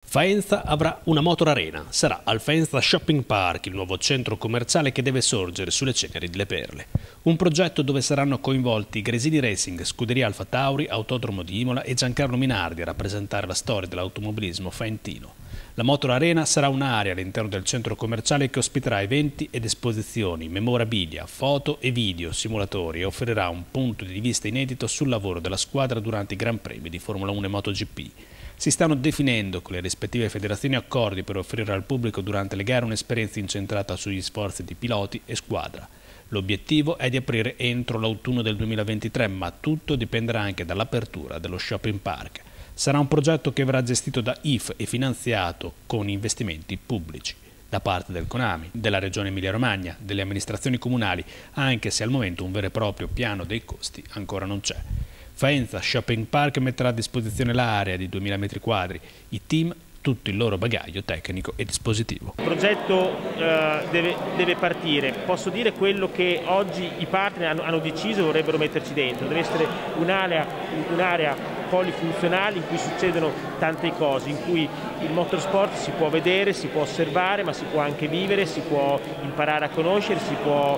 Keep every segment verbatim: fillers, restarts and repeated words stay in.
Faenza avrà una motor arena. Sarà al Faenza Shopping Park, il nuovo centro commerciale che deve sorgere sulle ceneri delle Perle. Un progetto dove saranno coinvolti Gresini Racing, Scuderia Alfa Tauri, Autodromo di Imola e Giancarlo Minardi a rappresentare la storia dell'automobilismo faentino. La Motor Arena sarà un'area all'interno del centro commerciale che ospiterà eventi ed esposizioni, memorabilia, foto e video, simulatori e offrirà un punto di vista inedito sul lavoro della squadra durante i Gran Premi di Formula uno e MotoGP. Si stanno definendo con le rispettive federazioni accordi per offrire al pubblico durante le gare un'esperienza incentrata sugli sforzi di piloti e squadra. L'obiettivo è di aprire entro l'autunno del duemilaventitré, ma tutto dipenderà anche dall'apertura dello shopping park. Sarà un progetto che verrà gestito da I F e finanziato con investimenti pubblici da parte del CONAMI, della Regione Emilia-Romagna, delle amministrazioni comunali, anche se al momento un vero e proprio piano dei costi ancora non c'è. Faenza Shopping Park metterà a disposizione l'area di duemila metri quadri, i team, tutto il loro bagaglio tecnico e dispositivo. Il progetto eh, deve, deve partire, posso dire quello che oggi i partner hanno, hanno deciso vorrebbero metterci dentro, deve essere un'area un'area polifunzionale in cui succedono tante cose, in cui il motorsport si può vedere, si può osservare, ma si può anche vivere, si può imparare a conoscere, si può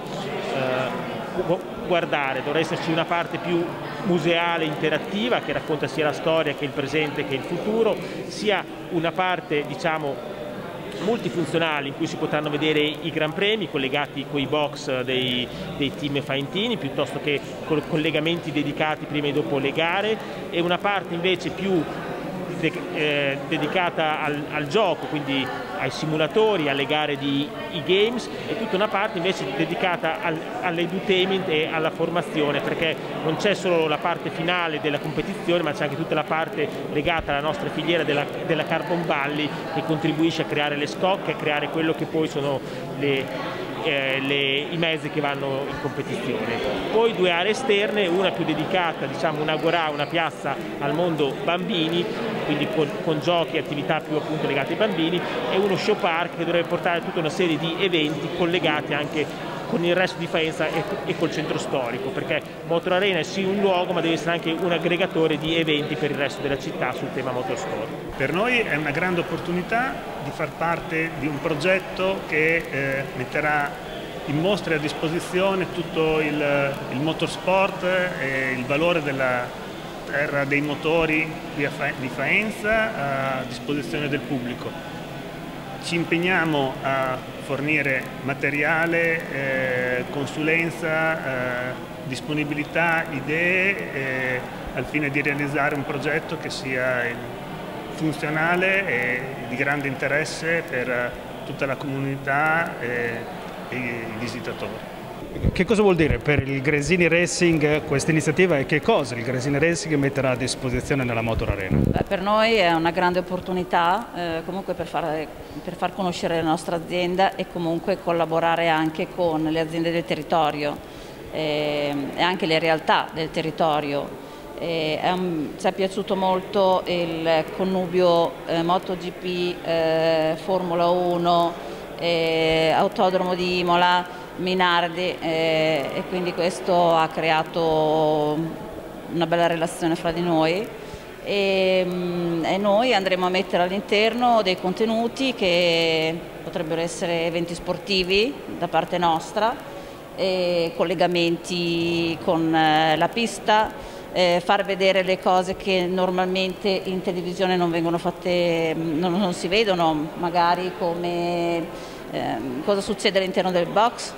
eh, guardare. Dovrà esserci una parte più museale, interattiva, che racconta sia la storia che il presente che il futuro, sia una parte, diciamo, multifunzionali in cui si potranno vedere i Gran Premi collegati con i box dei, dei team faentini, piuttosto che con collegamenti dedicati prima e dopo le gare, e una parte invece più de, eh, dedicata al, al gioco, quindi ai simulatori, alle gare di e-games, e tutta una parte invece dedicata al, all'edutainment e alla formazione, perché non c'è solo la parte finale della competizione, ma c'è anche tutta la parte legata alla nostra filiera della, della Carbon Valley, che contribuisce a creare le scocche, a creare quello che poi sono le, eh, le, i mezzi che vanno in competizione. Poi due aree esterne, una più dedicata, diciamo una agorà, una piazza al mondo bambini, quindi con, con giochi e attività più appunto legate ai bambini, e uno show park che dovrebbe portare tutta una serie di eventi collegati anche con il resto di Faenza e, e col centro storico, perché Motor Arena è sì un luogo, ma deve essere anche un aggregatore di eventi per il resto della città sul tema motorsport. Per noi è una grande opportunità di far parte di un progetto che eh, metterà in mostra e a disposizione tutto il, il motorsport e il valore della terra dei motori di Faenza a disposizione del pubblico. Ci impegniamo a fornire materiale, eh, consulenza, eh, disponibilità, idee eh, al fine di realizzare un progetto che sia funzionale e di grande interesse per tutta la comunità e, e i visitatori. Che cosa vuol dire per il Gresini Racing questa iniziativa e che cosa il Gresini Racing metterà a disposizione nella Motor Arena? Beh, per noi è una grande opportunità eh, comunque per far, per far conoscere la nostra azienda e comunque collaborare anche con le aziende del territorio eh, e anche le realtà del territorio. Eh, è un, ci è piaciuto molto il connubio eh, MotoGP, eh, Formula uno, eh, Autodromo di Imola, Minardi, eh, e quindi questo ha creato una bella relazione fra di noi e, e noi andremo a mettere all'interno dei contenuti che potrebbero essere eventi sportivi da parte nostra, e collegamenti con eh, la pista, eh, far vedere le cose che normalmente in televisione non vengono fatte, non, non si vedono, magari come Eh, cosa succede all'interno del box,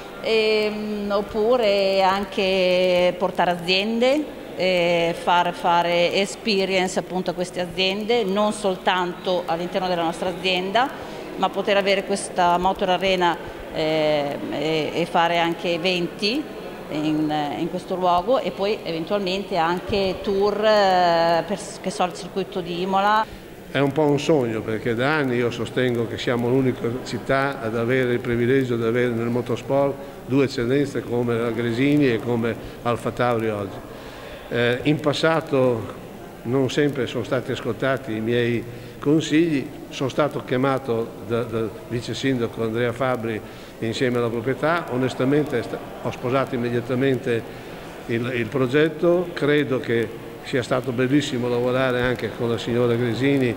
e, oppure anche portare aziende, e far fare experience appunto a queste aziende, non soltanto all'interno della nostra azienda, ma poter avere questa Motor Arena eh, e, e fare anche eventi in, in questo luogo, e poi eventualmente anche tour eh, per, che so, il circuito di Imola. È un po' un sogno, perché da anni io sostengo che siamo l'unica città ad avere il privilegio di avere nel motorsport due eccellenze come la Gresini e come Alfa Tauri oggi. Eh, in passato non sempre sono stati ascoltati i miei consigli, sono stato chiamato dal da vice sindaco Andrea Fabbri insieme alla proprietà, onestamente ho sposato immediatamente il, il progetto, credo che sia stato bellissimo lavorare anche con la signora Gresini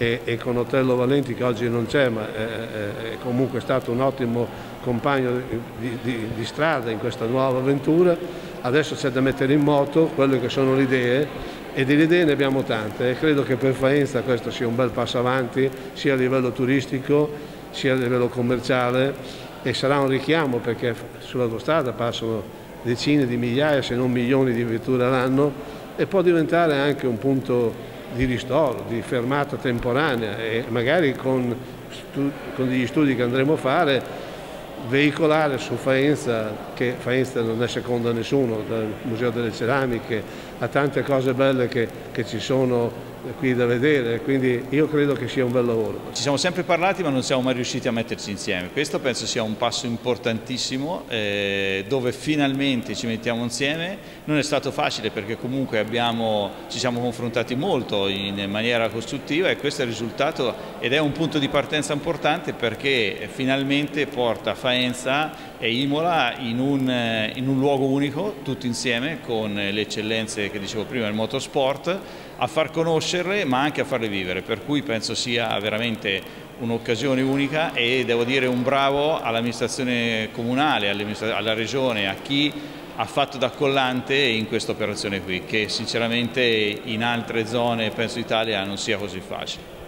e, e con Otello Valenti, che oggi non c'è, ma è, è comunque stato un ottimo compagno di, di, di strada in questa nuova avventura. Adesso c'è da mettere in moto quelle che sono le idee, e delle idee ne abbiamo tante, e credo che per Faenza questo sia un bel passo avanti sia a livello turistico sia a livello commerciale, e sarà un richiamo perché sull'autostrada passano decine di migliaia se non milioni di vetture all'anno, e può diventare anche un punto di ristoro, di fermata temporanea, e magari con, stu con degli studi che andremo a fare veicolare su Faenza, che Faenza non è seconda a nessuno, dal Museo delle Ceramiche a tante cose belle che, che ci sono qui da vedere, quindi io credo che sia un bel lavoro. Ci siamo sempre parlati ma non siamo mai riusciti a metterci insieme. Questo penso sia un passo importantissimo, eh, dove finalmente ci mettiamo insieme. Non è stato facile perché comunque abbiamo, ci siamo confrontati molto in maniera costruttiva, e questo è il risultato, ed è un punto di partenza importante perché finalmente porta Faenza e Imola in un, in un luogo unico, tutti insieme, con le eccellenze che dicevo prima del motorsport, a far conoscerle ma anche a farle vivere, per cui penso sia veramente un'occasione unica, e devo dire un bravo all'amministrazione comunale, alla regione, a chi ha fatto da collante in questa operazione qui, che sinceramente in altre zone, penso d'Italia, non sia così facile.